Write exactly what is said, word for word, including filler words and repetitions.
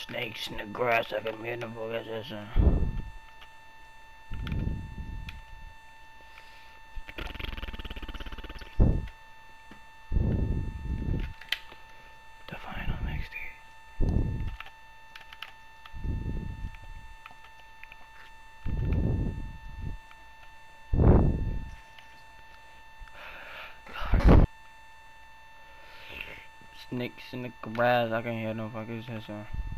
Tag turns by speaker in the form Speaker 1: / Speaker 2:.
Speaker 1: Snakes in the grass, I can hear the voices. The final mixtape. Snakes in the grass, I can hear no fucking sister.